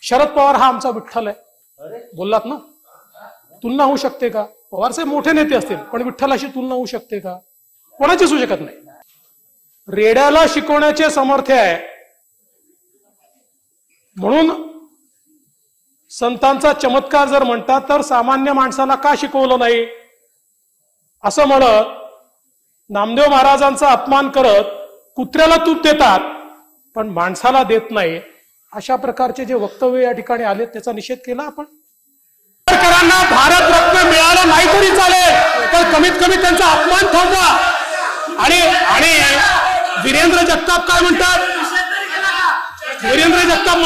शरद पवार हा आमचा विठ्ठल आहे बोललात ना, तुलना होऊ शकते का? पवार साहेब मोठे नेते असतील पण विठ्ठलाशी तुलना होऊ शकते का? कोणाचीच होऊ शकत नाही. रेड्याला शिकवण्याचे सामर्थ्य आहे म्हणून संतांचा चमत्कार जर म्हणतात तर सामान्य माणसाला का शिकवलं नाही असं म्हणत नामदेव महाराजांचा अपमान करत कुत्र्याला तूप देतात पण माणसाला देत नाही, अशा प्रकारचे जे वक्तव्य या ठिकाणी आले त्याचा निषेध केला आपण. सरकारांना भारत रत्न मिळालं नाही तरी चालेल पण कमीत कमी त्यांचा अपमान थांबवा. आणि वीरेंद्र जगताप काय म्हणतात? वीरेंद्र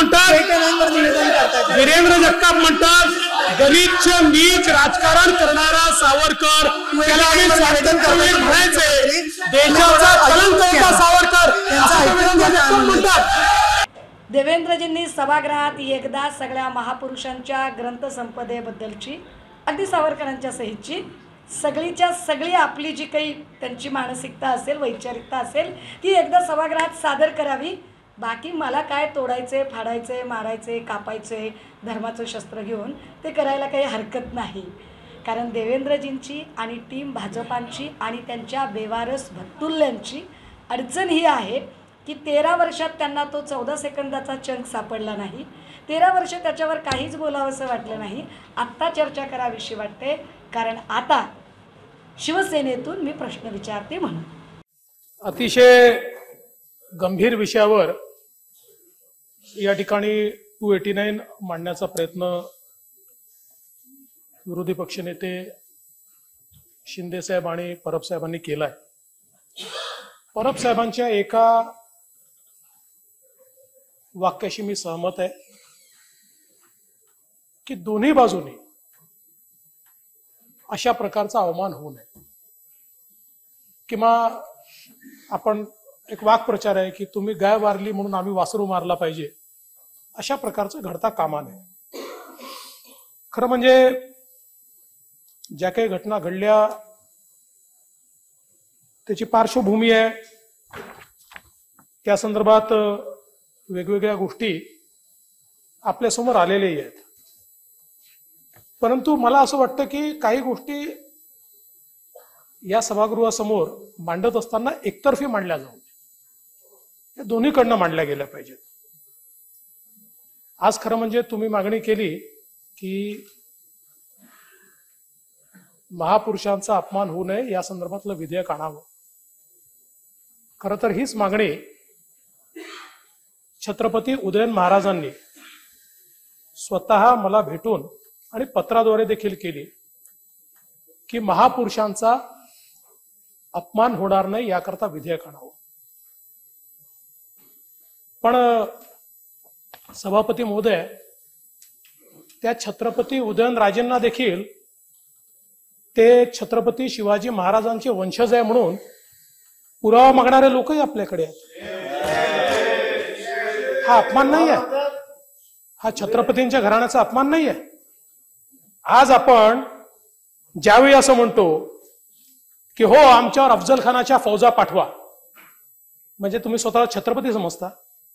जगताप म्हणतात दलितचे नीच राजकारण करणारा सावरकर त्याला आम्ही स्वातंत्र्यवीर म्हणायचे, देशाचा कलंक होता सावरकर म्हणतात. देवेंद्रजींनी सभागृहात एकदा सगळ्या महापुरुषांच्या ग्रंथसंपदेबद्दलची अगदी सावरकरांच्या सहितची सगळीच्या सगळी आपली जी काही त्यांची मानसिकता असेल, वैचारिकता असेल ती एकदा सभागृहात सादर करावी. बाकी मला काय तोडायचे, फाडायचे, मारायचे, कापायचे धर्माचं शस्त्र घेऊन ते करायला काही हरकत नाही. कारण देवेंद्रजींची आणि टीम भाजपांची आणि त्यांच्या बेवारस भत्तुल्यांची अडचण ही आहे की 13 वर्षात त्यांना तो 14 सेकंदाचा चंक सापडला नाही. 13 वर्ष त्याच्यावर काहीच बोलावंसं वाटलं नाही. आत्ता चर्चा करावीशी वाटते कारण आता शिवसेनेतून मी प्रश्न विचारते म्हणून. अतिशय गंभीर विषयावर या ठिकाणी 289 मांडण्याचा प्रयत्न विरोधी पक्षनेते शिंदे साहेब आणि परब साहेबांनी केलाय. परब साहेबांच्या एका वाक्याशी मी सहमत आहे की दोन्ही बाजूने अशा प्रकारचा अवमान होऊ नये. किंवा आपण एक वाक्प्रचार आहे की तुम्ही गाय वारली म्हणून आम्ही वासरू मारला पाहिजे, अशा प्रकारचं घडता कामा नये. खरं म्हणजे ज्या काही घटना घडल्या त्याची पार्श्वभूमी आहे, त्या संदर्भात वेगवेगळ्या गोष्टी आपल्यासमोर आलेल्याही आहेत. परंतु मला असं वाटतं की काही गोष्टी या सभागृहासमोर मांडत असताना एकतर्फी मांडल्या जाऊ, या दोन्हीकडनं मांडल्या गेल्या पाहिजेत. आज खरं म्हणजे तुम्ही मागणी केली की महापुरुषांचा अपमान होऊ नये या संदर्भातलं विधेयक आणावं. खरं तर हीच मागणी छत्रपती उदयन महाराजांनी स्वतः मला भेटून आणि पत्राद्वारे देखील केली की महापुरुषांचा अपमान होणार नाही याकरता विधेयक आणावं. पण सभापती महोदय, त्या छत्रपती उदयनराजेंना देखील ते छत्रपती शिवाजी महाराजांचे वंशज आहे म्हणून पुरावा मागणारे लोकही आपल्याकडे आहेत. हा अपमान नाही आहे, हा छत्रपतींच्या घराण्याचा अपमान नाही आहे. आज आपण ज्यावेळी असं म्हणतो की हो आमच्यावर अफजल खानाच्या फौजा पाठवा, म्हणजे तुम्ही स्वतःला छत्रपती समजता.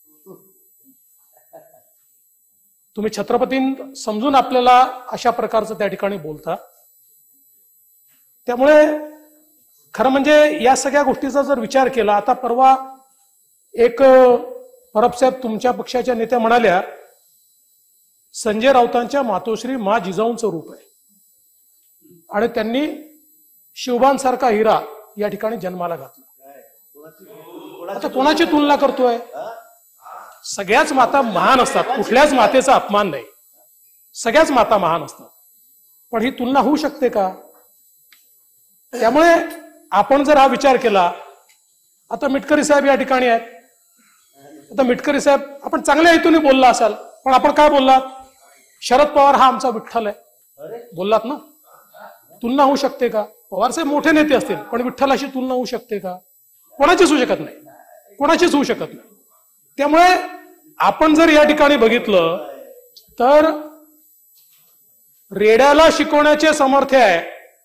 तुम्ही छत्रपती समजून आपल्याला अशा प्रकारचं त्या ठिकाणी बोलता. त्यामुळे खरं म्हणजे या सगळ्या गोष्टीचा जर विचार केला, आता परवा एक परबसाहेब तुमच्या पक्षाच्या नेत्या म्हणाल्या संजय राऊतांच्या मातोश्री मा जिजाऊंचं रूप आहे आणि त्यांनी शिवबांसारखा हिरा या ठिकाणी जन्माला घातला. आता कोणाची तुलना करतोय? सगळ्याच माता महान असतात, कुठल्याच मातेचा अपमान नाही, सगळ्याच माता महान असतात. पण ही तुलना होऊ शकते का? त्यामुळे आपण जर हा विचार केला, आता मिटकरी साहेब या ठिकाणी आहेत, आता मिटकरी साहेब आपण चांगल्या हेतूने बोलला असाल, पण आपण काय बोललात? शरद पवार हा आमचा विठ्ठल आहे बोललात ना. तुलना होऊ शकते का? पवार साहेब मोठे नेते असतील पण विठ्ठलाशी तुलना होऊ शकते का? कोणाचीच होऊ शकत नाही, कोणाचीच होऊ शकत नाही. त्यामुळे आपण जर या ठिकाणी बघितलं तर रेड्याला शिकवण्याचे सामर्थ्य आहे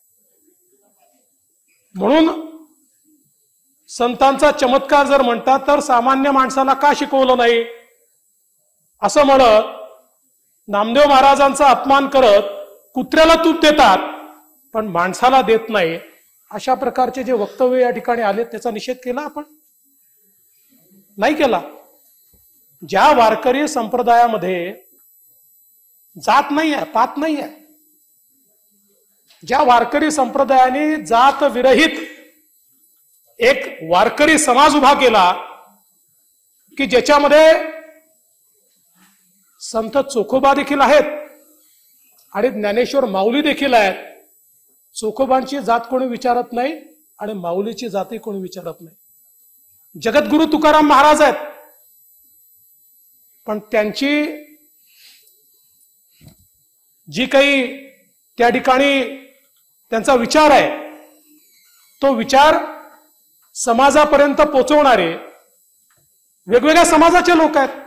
म्हणून संतांचा चमत्कार जर म्हणतात तर सामान्य माणसाला का शिकवलं नाही असं म्हणत नामदेव महाराजांचा अपमान करत कुत्र्याला तूप देतात पण माणसाला देत नाही, अशा प्रकारचे जे वक्तव्य या ठिकाणी आले त्याचा निषेध केला आपण? नाही केला. ज्या वारकरी संप्रदायामध्ये जात नाही आहे, पात नाही आहे, ज्या वारकरी संप्रदायाने जात विरहित एक वारकरी समाज उभा केला की ज्याच्यामध्ये संत चोखोबा देखील आहेत आणि ज्ञानेश्वर माऊली देखील आहेत. चोखोबांची जात कोणी विचारत नाही आणि माऊलीची जातही कोणी विचारत नाही. जगद्गुरु तुकाराम महाराज आहेत, पण त्यांची जी काही त्या ठिकाणी त्यांचा विचार आहे तो विचार समाजापर्यंत पोहोचवणारे वेगवेगळ्या समाजाचे लोक आहेत.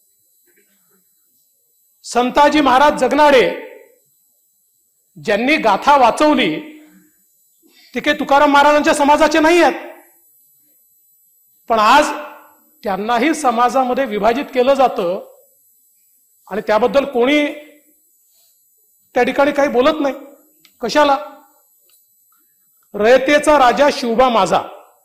संताजी महाराज जगनाडे ज्यांनी गाथा वाचवली ते काही तुकाराम महाराजांच्या समाजाचे नाही आहेत, पण आज त्यांनाही समाजामध्ये विभाजित केलं जातं आणि त्याबद्दल कोणी त्या ठिकाणी काही बोलत नाही. कशाला? रयतेचा राजा शिवबा माझा.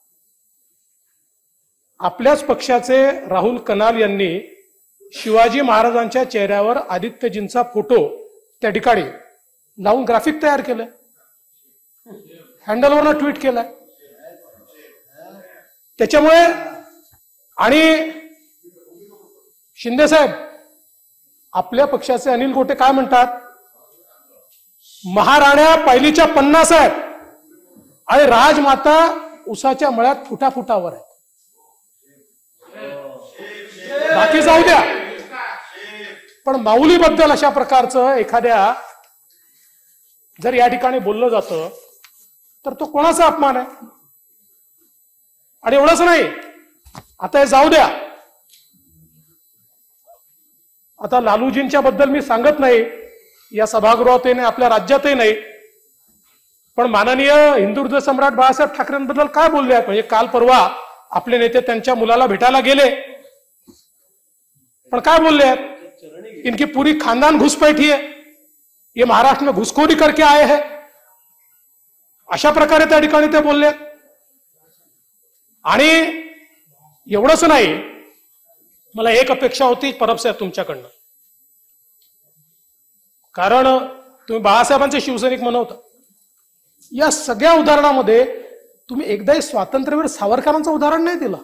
आपल्याच पक्षाचे राहुल कनाल यांनी शिवाजी महाराजांच्या चेहऱ्यावर आदित्यजींचा फोटो त्या ठिकाणी लावून ग्राफिक तयार केलंय, हँडलवरनं ट्विट केलंय. त्याच्यामुळे आणि शिंदे साहेब आपल्या पक्षाचे अनिल गोटे काय म्हणतात, महाराण्या पहिलीच्या 50 आहेत आणि राजमाता उसाच्या मळ्यात फुटाफुटावर आहेत. बाकी जाऊ द्या, पण माऊलीबद्दल अशा प्रकारचं एखाद्या जर या ठिकाणी बोललं जातं तर तो कोणाचा अपमान आहे? आणि एवढंच नाही, आता हे जाऊ द्या, आता लालूजींच्या बद्दल मी सांगत नाही, या सभागृहातही नाही, आपल्या राज्यातही नाही, पण माननीय हिंदू हृदय सम्राट बाळासाहेब ठाकरेंबद्दल काय बोलले आहेत? म्हणजे काल परवा आपले नेते त्यांच्या मुलाला भेटायला गेले, पण काय बोलले आहेत? इनकी पूरी खानदान घुसपैठी है, ये महाराष्ट्र में घुसखोरी करके आए हैं, अशा प्रकारे त्या ठिकाणी ते बोलले. आणि एवढंच नाही, मला एक अपेक्षा होती परब साहेब तुमच्याकडनं, कारण तुम्ही बाळासाहेबांचे शिवसैनिक म्हणवता, या सगळ्या उदाहरणामध्ये तुम्ही एकदाही स्वातंत्र्यवीर सावरकरांचं उदाहरण नाही दिलं.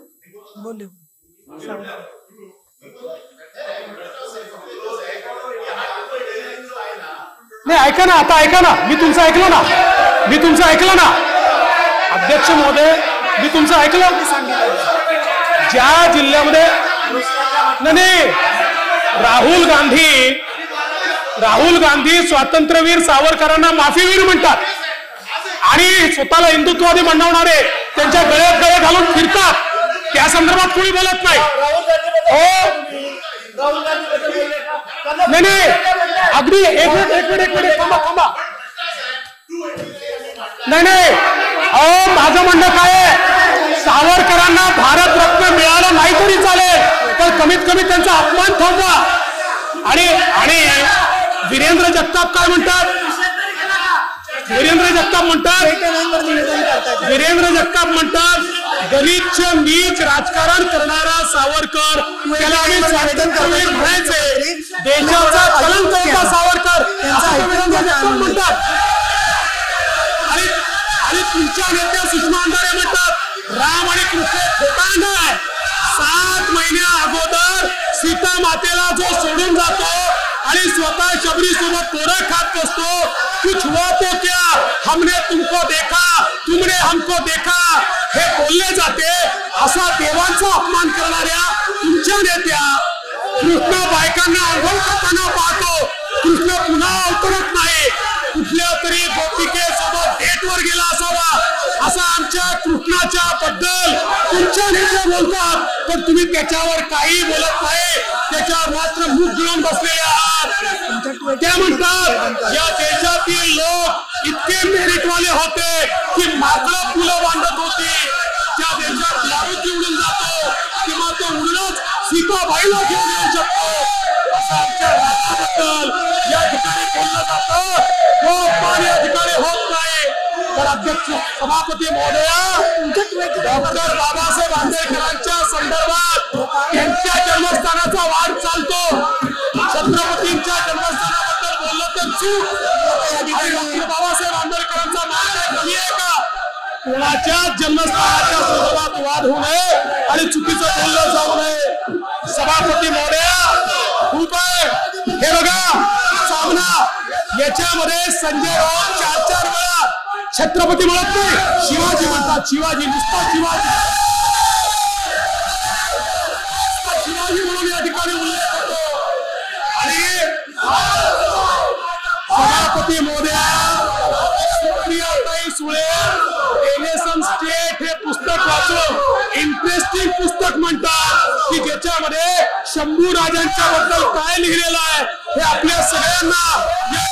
नाही, ऐका ना, आता ऐका ना, मी तुमचं ऐकलं ना अध्यक्ष महोदय, मी तुमचं ऐकलं. ज्या जिल्ह्यामध्ये नाही, राहुल गांधी स्वातंत्र्यवीर सावरकरांना माफीवीर म्हणतात आणि स्वतःला हिंदुत्ववादी म्हणवणारे त्यांच्या गळ्यात गळे घालून फिरतात. त्या संदर्भात कोणी बोलत नाही. नाही, अगदी एक मिनिट थांबा. नाही, माझं म्हणणं काय आहे, सावरकरांना भारतरत्न मिळालं नाही तरी चालेल, तर कमीत कमी त्यांचा अपमान थांबवा. आणि वीरेंद्र जगताप काय म्हणतात? वीरेंद्र जगताप म्हणतात गलिच्छ नीच राजकारण करणारा सावरकर, त्याला आम्ही स्वातंत्र्यवीर म्हणायचे, देशाचा कलंक होता सावरकर, असं वीरेंद्र जगताप म्हणतात. आणि तुमच्या नेत्या सुषमा अंधारे म्हणतात राम आणि कृष्ण खोटा नाही. 7 महिन्या अगोदर सीता मातेला जो सोडून जातो आणि स्वतः शबरी सोबत पोरं खात बसतो, कुछ हुआ तो क्या, हमने तुमको देखा, तुमने हमको देखा, हे बोलले जाते. असा देवांचा अपमान करणाऱ्या तुमच्या नेत्या कृष्ण बायकांना आंघोळ करताना पाहतो, कृष्ण पुन्हा अवतरत नाही, कुठल्या तरी गोपिकेसोबत डेटवर गेला असावा, असं आमच्या कृष्णाच्या बद्दल तुमच्या नेते बोलतात, पण तुम्ही त्याच्यावर काही बोलत नाही, त्याच्यावर मात्र मुख गिळून बसलेले आहात. त्या म्हणतात या देशातील लोक इतके मेरिटवाले होते की माकडं फुलं बांधत होती, त्या देशात मारुती उडून जातो किंवा तो उडूनच सीताबाईला घेऊन येऊ शकतो, असं आमच्या बद्दल या ठिकाणी बोललं जातं तो अपमान या ठिकाणी होत नाही। तर अध्यक्ष सभापती महोदया, डॉक्टर बाबासाहेब आंबेडकरांच्या संदर्भात त्यांच्या जन्मस्थानाचा वाद चालतो, छत्रपतींच्या जन्मस्थानाबद्दल बोललं तर चूक आणि डॉक्टर बाबासाहेब आंबेडकरांचा मान काय कमी आहे का? कोणाच्या जन्मस्थानाच्या संदर्भात वाद होऊ नये आणि चुकीचं बोललं जाऊ नये। सभापती महोदया खूप आहे हे बघा सामना, याच्यामध्ये संजय राऊत 4-4 वेळा छत्रपती म्हणत नाही, शिवाजी म्हणतात, शिवाजी नुसता शिवाजी म्हणून या ठिकाणी उल्लेख होतो। आणि सभापती महोदया सुप्रियाताई सुळे एनएसएम स्टेट हे पुस्तक वाचून इंटरेस्टिंग पुस्तक म्हणतात की ज्याच्यामध्ये शंभू राजांच्या बद्दल काय लिहिलेलं आहे हे आपल्या सगळ्यांना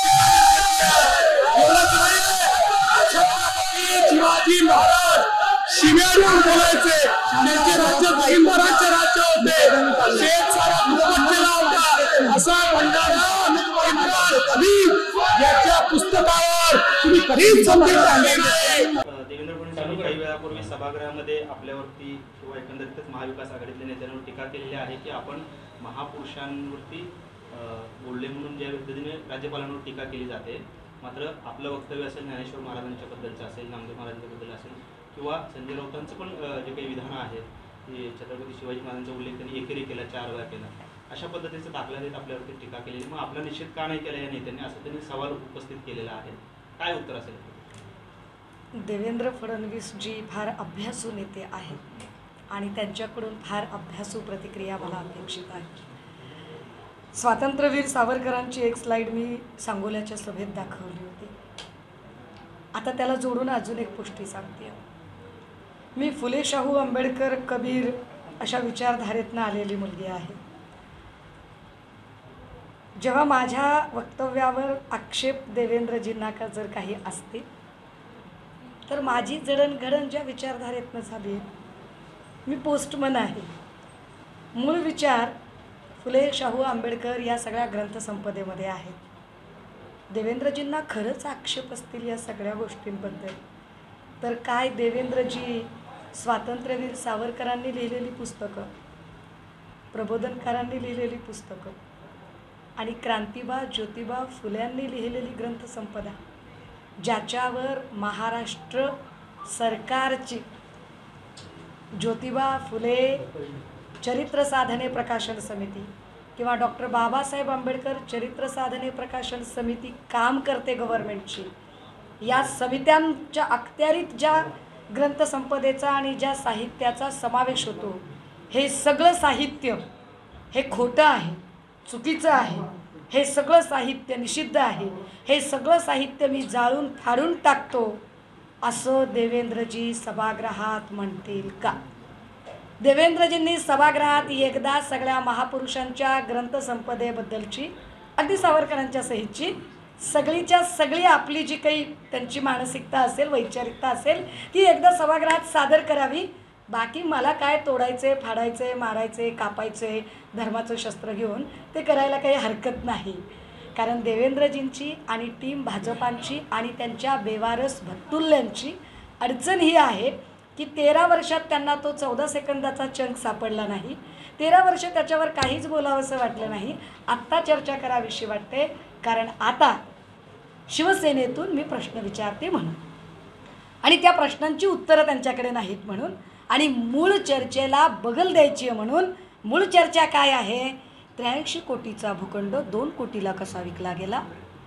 छत्रपती शिवाजी महाराज शिव्यावरून बोलायचे, त्यांचे राज्य हिंदराज्य राज्य होते, शेत सारा मोहम्मद केला होता असा म्हणणारा इम्रान हबीब याच्या पुस्तकावर तुम्ही कधीच समजून टाकले नाही। देवेंद्र फडणवीस काही वेळापूर्वी सभागृहामध्ये आपल्यावरती किंवा एकंदरीतच महाविकास आघाडीतल्या नेत्यांवर टीका केलेली आहे की आपण महापुरुषांवरती बोलले म्हणून ज्या पद्धतीने राज्यपालांवर टीका केली जाते, मात्र आपलं वक्तव्य असेल ज्ञानेश्वर महाराजांच्या बद्दलचं असेल, नामदेव महाराजांच्या बद्दल असेल किंवा संजय राऊतांचं पण जे काही विधानं आहेत ते छत्रपती शिवाजी महाराजांचा उल्लेख त्यांनी एकेरी केला, 4 वेळा केला, अशा पद्धतीचा दाखला देत आपल्यावरती टीका केलेली, मग आपला निषेध का नाही केला या नेत्यांनी असं त्यांनी सवाल उपस्थित केलेला आहे, काय उत्तर असेल? देवेंद्र फडणवीस जी फार अभ्यासू नेते आहेत आणि त्यांच्याकडून फार अभ्यासू प्रतिक्रिया मला अपेक्षित आहे। स्वातंत्र्यवीर सावरकरांची एक स्लाइड मी सांगोल्याच्या सभेत दाखवली होती, आता त्याला जोडून अजून एक गोष्टी सांगते। मी फुले शाहू आंबेडकर कबीर अशा विचारधारेतनं आलेली मुलगी आहे। जेव्हा माझ्या वक्तव्यावर आक्षेप देवेंद्रजींना का जर काही असते तर माझी जडणघडण ज्या विचारधारेतनं झाली, मी पोस्टमन आहे, मूळ विचार फुले शाहू आंबेडकर या सगळ्या ग्रंथसंपदेमध्ये आहेत। देवेंद्रजींना खरंच आक्षेप असतील या सगळ्या गोष्टींबद्दल तर काय देवेंद्रजी स्वातंत्र्यवीर सावरकरांनी लिहिलेली पुस्तकं, प्रबोधनकारांनी लिहिलेली पुस्तकं आणि क्रांतिबा ज्योतिबा फुल्यांनी लिहिलेली ग्रंथसंपदा ज्याच्यावर महाराष्ट्र सरकारची ज्योतिबा फुले चरित्र साधने प्रकाशन समिती किंवा डॉक्टर बाबासाहेब आंबेडकर चरित्र साधने प्रकाशन समिती काम करते गव्हर्नमेंटची, या समित्यांच्या अखत्यारीत ज्या ग्रंथसंपदेचा आणि ज्या साहित्याचा समावेश होतो, हे सगळं साहित्य हे खोटं आहे, चुकीचं आहे, हे सगळं साहित्य निषिद्ध आहे, हे सगळं साहित्य मी जाळून फाडून टाकतो असं देवेंद्रजी सभागृहात म्हणतील का? देवेंद्रजींनी सभागृहात एकदा सगळ्या महापुरुषांच्या ग्रंथसंपदेबद्दलची अगदी सावरकरांच्या सहितची सगळीच्या सगळी आपली जी काही त्यांची मानसिकता असेल, वैचारिकता असेल ती एकदा सभागृहात सादर करावी। बाकी मला काय तोडायचे, फाडायचे, मारायचे, कापायचे धर्माचं शस्त्र घेऊन ते करायला काही हरकत नाही, कारण देवेंद्रजींची आणि टीम भाजपांची आणि त्यांच्या बेवारस भत्तुल्यांची अडचण ही आहे की 13 वर्षात त्यांना तो 14 सेकंदाचा चंक सापडला नाही, 13 वर्ष त्याच्यावर काहीच बोलावंसं वाटलं नाही, आत्ता चर्चा करावीशी वाटते कारण आता शिवसेनेतून मी प्रश्न विचारते म्हणून आणि त्या प्रश्नांची उत्तरं त्यांच्याकडे नाहीत म्हणून आणि मूळ चर्चेला बगल द्यायची आहे म्हणून। मूळ चर्चा काय आहे? 83 कोटीचा भूखंड 2 कोटीला कसा विकला गेला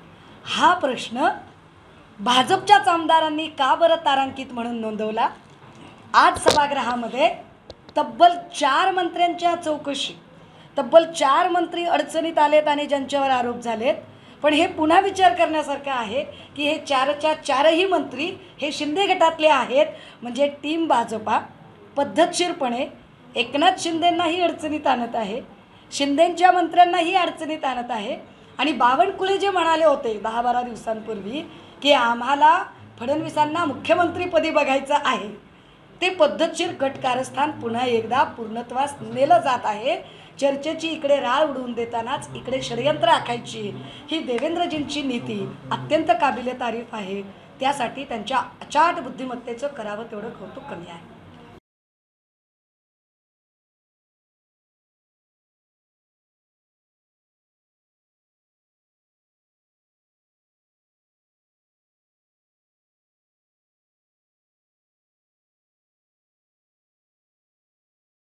हा प्रश्न भाजपच्याच आमदारांनी का बरं तारांकित म्हणून नोंदवला? आज सभागृहामध्ये तब्बल 4 मंत्र्यांच्या चौकशी, तब्बल 4 मंत्री अडचणीत आलेत आणि ज्यांच्यावर आरोप झालेत, पण हे पुन्हा विचार करण्यासारखं आहे की हे 4च्या 4ही मंत्री हे शिंदे गटातले आहेत, म्हणजे टीम भाजपा पद्धतशीरपणे एकनाथ शिंदेंनाही अडचणीत आणत आहे, शिंदेंच्या मंत्र्यांनाही अडचणीत आणत आहे आणि बावनकुळे जे म्हणाले होते 10-12 दिवसांपूर्वी की आम्हाला फडणवीसांना मुख्यमंत्रीपदी बघायचं आहे, ते पद्धतशीर गट कारस्थान पुन्हा एकदा पूर्णत्वास नेलं जात आहे। चर्चेची इकडे राळ उडवून देतानाच इकडे षडयंत्र आखायची ही देवेंद्रजींची नीती अत्यंत काबिले तारीफ आहे. त्यासाठी त्यांच्या अचाट बुद्धिमत्तेचं करावं तेवढं कौतुक कमी आहे.